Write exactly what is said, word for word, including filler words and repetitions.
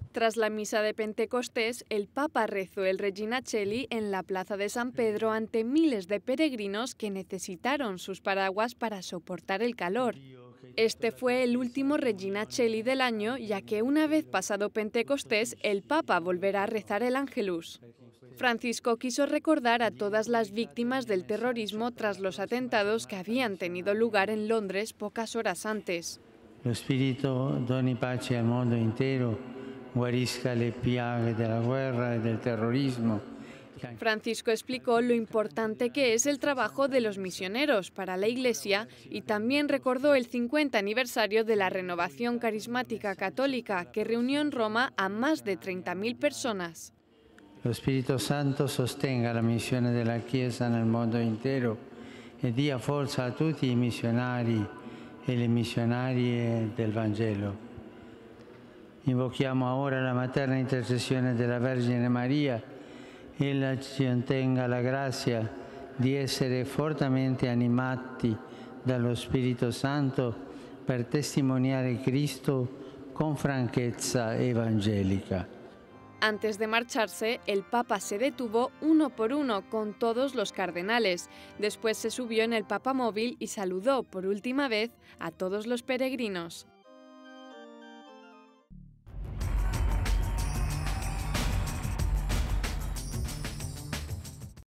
Tras la misa de Pentecostés, el Papa rezó el Regina Coeli en la plaza de San Pedro ante miles de peregrinos que necesitaron sus paraguas para soportar el calor. Este fue el último Regina Coeli del año, ya que una vez pasado Pentecostés, el Papa volverá a rezar el Ángelus. Francisco quiso recordar a todas las víctimas del terrorismo tras los atentados que habían tenido lugar en Londres pocas horas antes. Lo Spirito doni pace al mondo intero, guarisca le piaghe della guerra y del terrorismo. Francisco explicó lo importante que es el trabajo de los misioneros para la Iglesia y también recordó el cincuenta aniversario de la Renovación Carismática Católica, que reunió en Roma a más de treinta mil personas. Lo Spirito Santo sostenga la missione della Chiesa nel mondo intero e dia forza a tutti i missionari e le missionarie del Vangelo. Invochiamo ora la materna intercessione della Vergine Maria. Ella ci ottenga la grazia di essere fortemente animati dallo Spirito Santo per testimoniare Cristo con franchezza evangelica. Antes de marcharse, el Papa se detuvo uno por uno con todos los cardenales. Después se subió en el papamóvil y saludó por última vez a todos los peregrinos.